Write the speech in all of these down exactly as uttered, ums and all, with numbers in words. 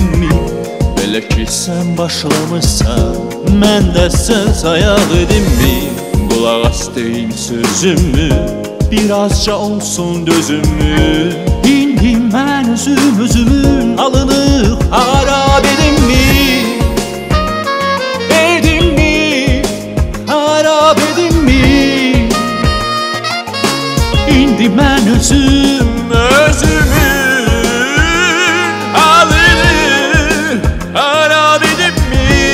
mi? Belə ki sən başlamışsan, mən də söz ayaq edim mi? Qulaq as deyim sözümü, birazca olsun dözümü. İndi mən özüm özümün halını harab edim mi? Edim mi? Harab edim mi? İndi mən özüm özümün halını harab edim mi?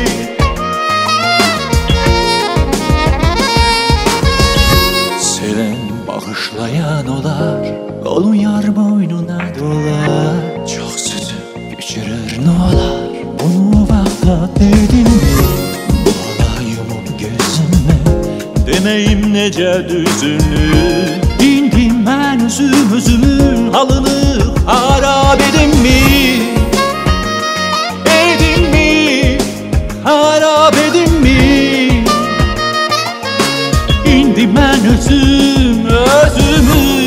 Sevən bağışlayan olar, qolun yar boynuna dolar. Çox sözü geçirir ne olar, bunu vaxta dedim mi? Bu hala yumum gözümü, demeyim necə düzünü. İndi mən özüm özümün halını harab edim mi? Edim mi? Harab edim mi? İndi mən özüm özümün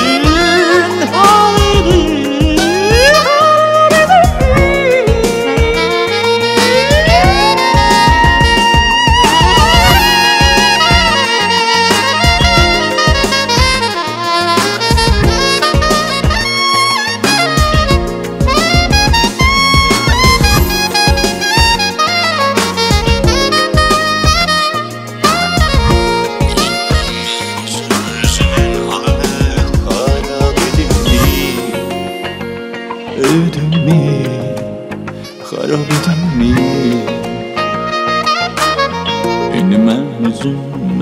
ödüm mi, harap edin mi? İndi mən özüm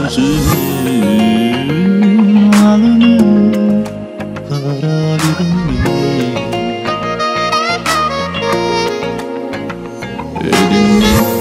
özümün halını harap edin mi? Ödüm mi?